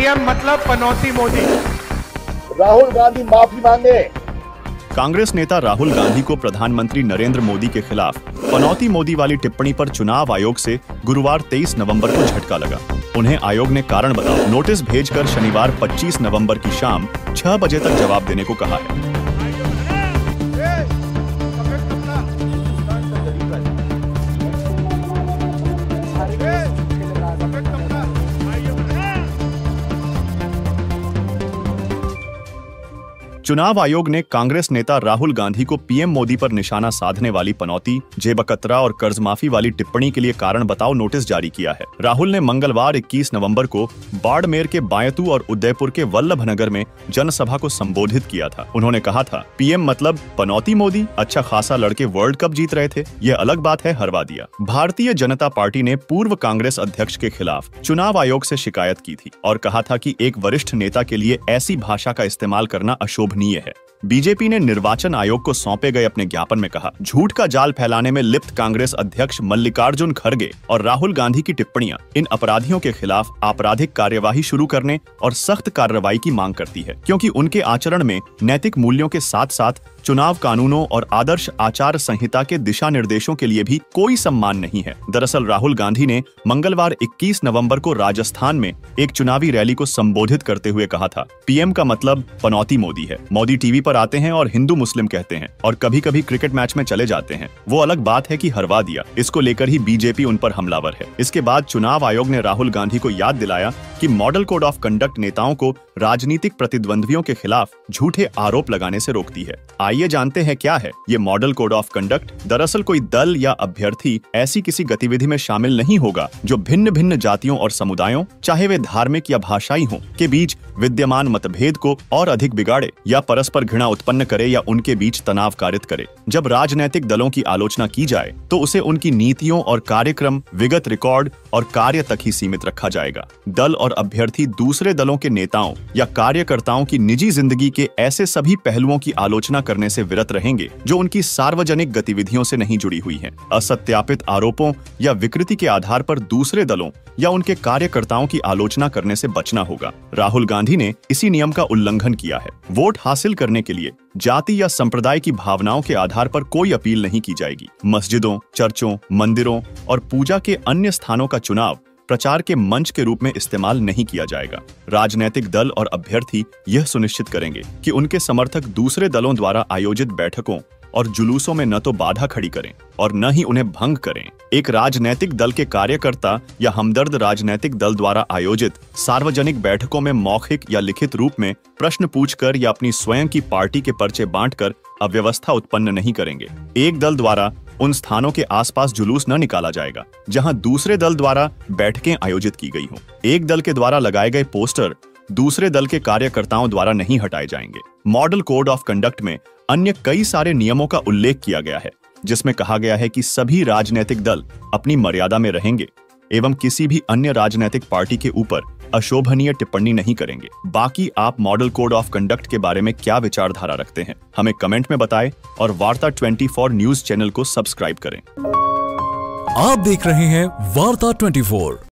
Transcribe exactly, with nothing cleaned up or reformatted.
PM मतलब पनौती मोदी। राहुल गांधी माफी मांगे। कांग्रेस नेता राहुल गांधी को प्रधानमंत्री नरेंद्र मोदी के खिलाफ पनौती मोदी वाली टिप्पणी पर चुनाव आयोग से गुरुवार तेईस नवंबर को झटका लगा। उन्हें आयोग ने कारण बताओ नोटिस भेजकर शनिवार पच्चीस नवंबर की शाम छह बजे तक जवाब देने को कहा है। चुनाव आयोग ने कांग्रेस नेता राहुल गांधी को पीएम मोदी पर निशाना साधने वाली पनौती, जेबकतरा और कर्ज माफी वाली टिप्पणी के लिए कारण बताओ नोटिस जारी किया है। राहुल ने मंगलवार इक्कीस नवंबर को बाड़मेर के बायतू और उदयपुर के वल्लभनगर में जनसभा को संबोधित किया था। उन्होंने कहा था, पीएम मतलब पनौती मोदी, अच्छा खासा लड़के वर्ल्ड कप जीत रहे थे, यह अलग बात है, हरवा दिया। भारतीय जनता पार्टी ने पूर्व कांग्रेस अध्यक्ष के खिलाफ चुनाव आयोग से शिकायत की थी और कहा था कि एक वरिष्ठ नेता के लिए ऐसी भाषा का इस्तेमाल करना अशोभनीय है। बीजेपी ने निर्वाचन आयोग को सौंपे गए अपने ज्ञापन में कहा, झूठ का जाल फैलाने में लिप्त कांग्रेस अध्यक्ष मल्लिकार्जुन खड़गे और राहुल गांधी की टिप्पणियां इन अपराधियों के खिलाफ आपराधिक कार्यवाही शुरू करने और सख्त कार्रवाई की मांग करती है, क्योंकि उनके आचरण में नैतिक मूल्यों के साथ साथ चुनाव कानूनों और आदर्श आचार संहिता के दिशा निर्देशों के लिए भी कोई सम्मान नहीं है। दरअसल राहुल गांधी ने मंगलवार इक्कीस नवंबर को राजस्थान में एक चुनावी रैली को संबोधित करते हुए कहा था, पीएम का मतलब पनौती मोदी है। मोदी टीवी पर आते हैं और हिंदू मुस्लिम कहते हैं और कभी कभी क्रिकेट मैच में चले जाते हैं, वो अलग बात है कि हरवा दिया। इसको लेकर ही बीजेपी उन पर हमलावर है। इसके बाद चुनाव आयोग ने राहुल गांधी को याद दिलाया कि मॉडल कोड ऑफ कंडक्ट नेताओं को राजनीतिक प्रतिद्वंद्वियों के खिलाफ झूठे आरोप लगाने से रोकती है। आइए जानते हैं क्या है ये मॉडल कोड ऑफ कंडक्ट। दरअसल कोई दल या अभ्यर्थी ऐसी किसी गतिविधि में शामिल नहीं होगा जो भिन्न भिन्न जातियों और समुदायों, चाहे वे धार्मिक या भाषाई हों, के बीच विद्यमान मतभेद को और अधिक बिगाड़े या परस्पर घृणा उत्पन्न करे या उनके बीच तनाव कारित करे। जब राजनैतिक दलों की आलोचना की जाए तो उसे उनकी नीतियों और कार्यक्रम, विगत रिकॉर्ड और कार्य तक ही सीमित रखा जाएगा। दल और अभ्यर्थी दूसरे दलों के नेताओं या कार्यकर्ताओं की निजी जिंदगी के ऐसे सभी पहलुओं की आलोचना करने से विरत रहेंगे जो उनकी सार्वजनिक गतिविधियों से नहीं जुड़ी हुई हैं। असत्यापित आरोपों या विकृति के आधार पर दूसरे दलों या उनके कार्यकर्ताओं की आलोचना करने से बचना होगा। राहुल गांधी ने इसी नियम का उल्लंघन किया है। वोट हासिल करने के लिए जाति या संप्रदाय की भावनाओं के आधार पर कोई अपील नहीं की जाएगी। मस्जिदों, चर्चों, मंदिरों और पूजा के अन्य स्थानों का चुनाव प्रचार के मंच के रूप में इस्तेमाल नहीं किया जाएगा। राजनीतिक दल और अभ्यर्थी यह सुनिश्चित करेंगे कि उनके समर्थक दूसरे दलों द्वारा आयोजित बैठकों और जुलूसों में न तो बाधा खड़ी करें और न ही उन्हें भंग करें। एक राजनीतिक दल के कार्यकर्ता या हमदर्द राजनीतिक दल द्वारा आयोजित सार्वजनिक बैठकों में मौखिक या लिखित रूप में प्रश्न पूछकर या अपनी स्वयं की पार्टी के पर्चे बांटकर अव्यवस्था उत्पन्न नहीं करेंगे। एक दल द्वारा उन स्थानों के आसपास जुलूस न निकाला जाएगा जहां दूसरे दल द्वारा बैठकें आयोजित की गई हों। एक दल के द्वारा लगाए गए पोस्टर दूसरे दल के कार्यकर्ताओं द्वारा नहीं हटाए जाएंगे। मॉडल कोड ऑफ कंडक्ट में अन्य कई सारे नियमों का उल्लेख किया गया है, जिसमें कहा गया है कि सभी राजनीतिक दल अपनी मर्यादा में रहेंगे एवं किसी भी अन्य राजनीतिक पार्टी के ऊपर अशोभनीय टिप्पणी नहीं करेंगे। बाकी आप मॉडल कोड ऑफ कंडक्ट के बारे में क्या विचारधारा रखते हैं, हमें कमेंट में बताएं और वार्ता चौबीस न्यूज चैनल को सब्सक्राइब करें। आप देख रहे हैं वार्ता चौबीस।